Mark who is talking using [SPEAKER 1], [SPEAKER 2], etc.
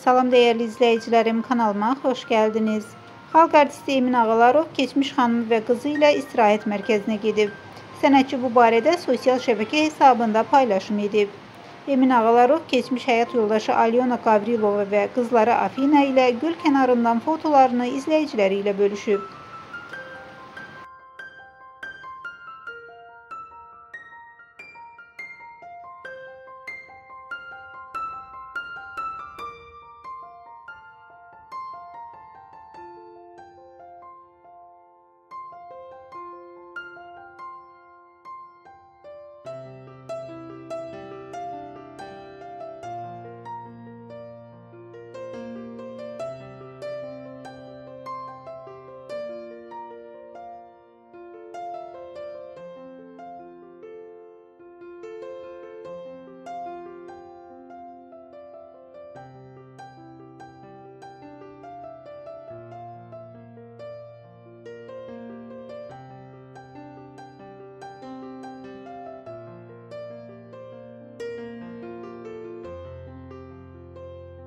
[SPEAKER 1] Salam değerli izləyicilərim, kanalıma xoş gəldiniz. Xalq artisti Emin Ağalarov keçmiş xanımı və qızı ilə istirahət mərkəzinə gedib. Sənətçi bu barədə sosial şəbəkə hesabında paylaşım edib. Emin Ağalarov keçmiş həyat yoldaşı Alyona Qavrilova və qızları Afina ilə göl kənarından fotolarını izləyiciləri ilə bölüşüb.